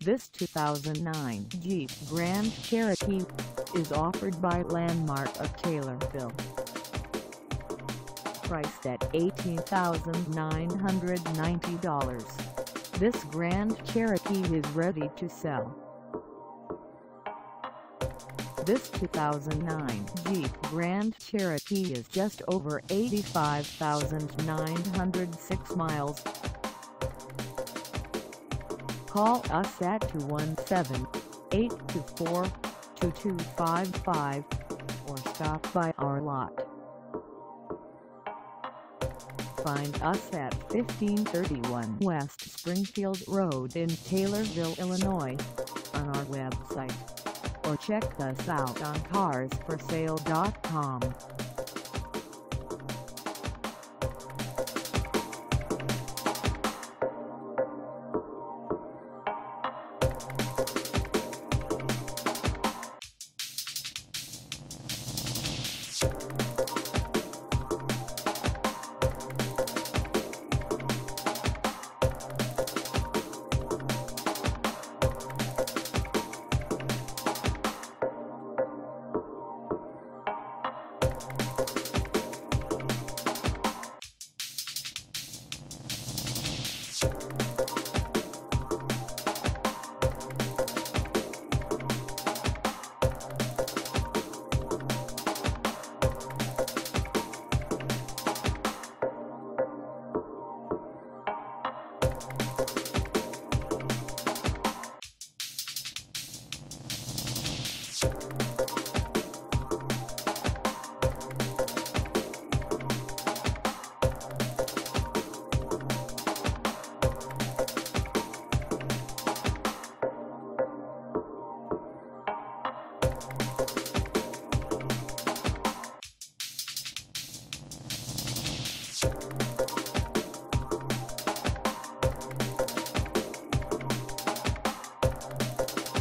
This 2009 Jeep Grand Cherokee is offered by Landmark of Taylorville. Priced at $18,990, this Grand Cherokee is ready to sell. This 2009 Jeep Grand Cherokee is just over 85,906 miles. Call us at 217-824-2255 or stop by our lot. Find us at 1531 West Springfield Road in Taylorville, Illinois, on our website, or check us out on carsforsale.com.